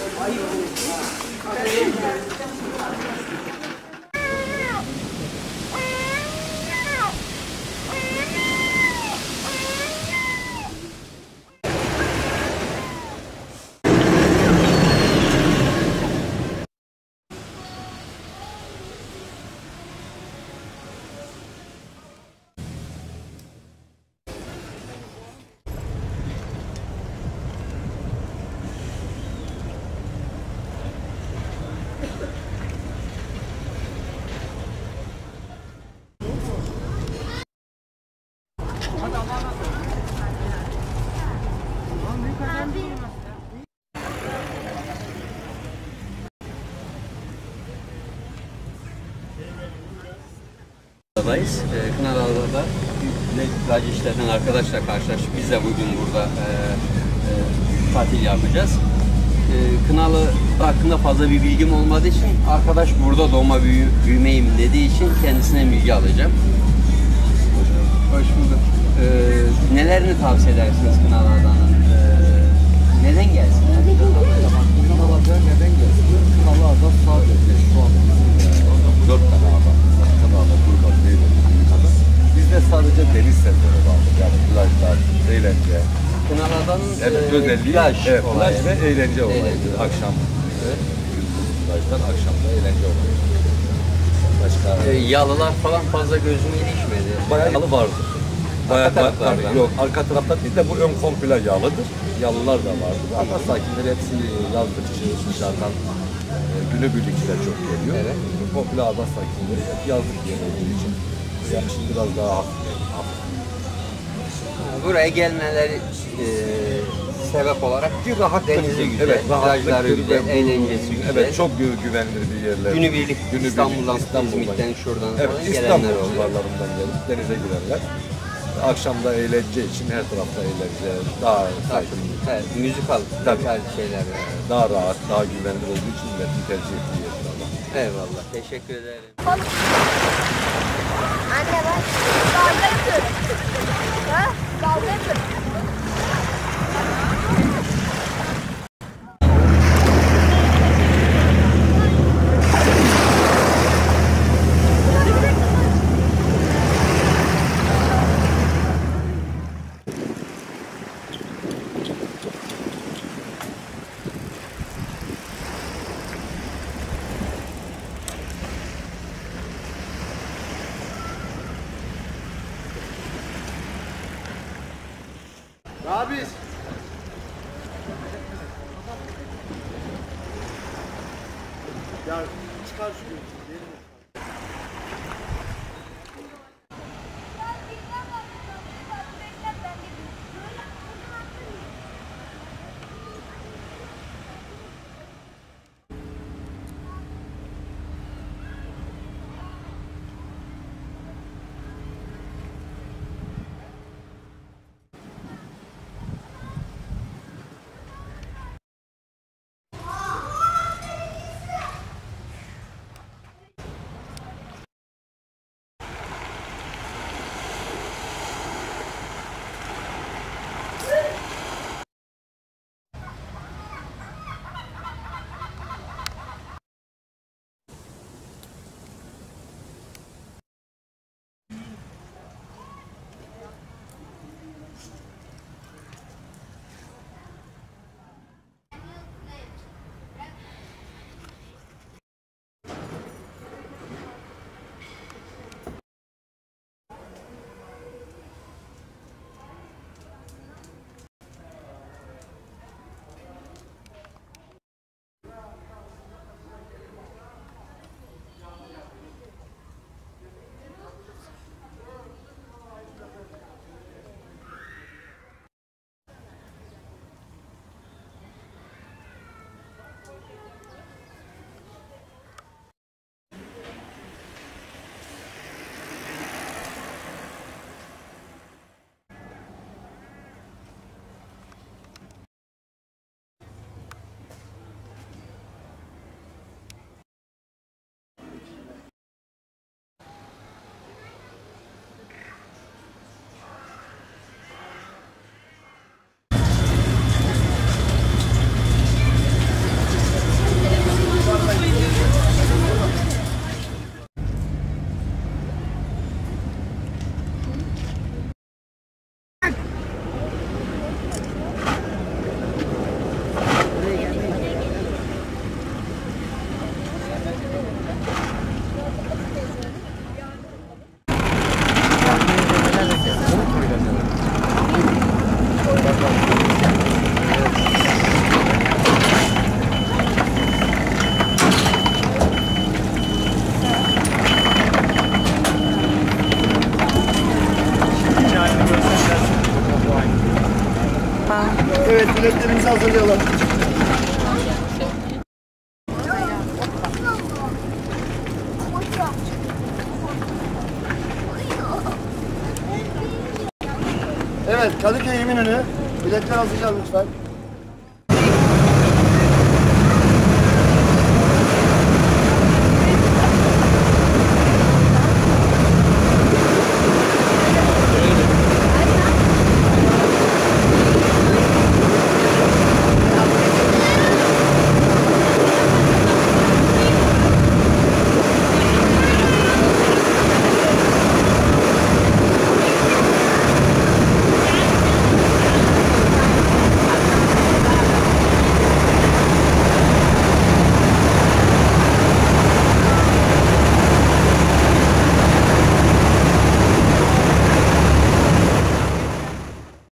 Kınalı'da plaj işlerinden arkadaşla karşılaştık. Biz de bugün burada tatil yapacağız. Kınalı hakkında fazla bir bilgim olmadığı için arkadaş burada doğma büyümeyim dediği için kendisine bilgi alacağım. Hoş bulduk. Nelerini tavsiye edersiniz Kınalı Adana'nın? Neden gelsin? Kınalı Ada neden gelsin? Kınalı Ada sadece şu an 4 tane ada. Kınalı, Burgaz, Beylikdüzü. Bizde sadece deniz sektörü vardır. Yani plajlar, eğlence. Kınalı Adana'nın özelliği plaj ve eğlence olayı. Akşam plajdan akşamda eğlence olayı. Başka yalılar falan fazla gözüme ilişmedi. bayağı yalı vardır. Bayağı taraflardan. yok, arka tarafta değil de bu ön komple yalıdır. Yalılar da vardır. Ada sakinleri hepsi yazlıkçı, dışarıdan günübirlikçiler çok geliyor. Evet. Komple ada sakinleri hep yazlık yer olduğu için. Yani şimdi biraz daha hafif. Buraya gelmeleri sebep olarak Bir rahattır. denizi güzel, Evet, plajları güzel, eğlencesi güzel. Evet, çok güvenilir bir yerler. Günübirlik İstanbul'dan, İzmit'ten, şuradan Evet, falan İstanbul gelenler oluyor. civarlarından gelip denize girerler. Akşamda eğlence için her tarafta eğlence, daha sakin, Evet, müzikal Tabii. şeyler. daha rahat, daha güvenilir olduğu için milletin tercih ettiği yerdir ama. Eyvallah, teşekkür ederim. Anne bak, dalga yapıyorum. Ha? Dalga yapıyorum. Abi. Ya çıkar şunu. hazırlayalım. Evet, Kadıköy Eminönü. Biletler hazırlayalım lütfen.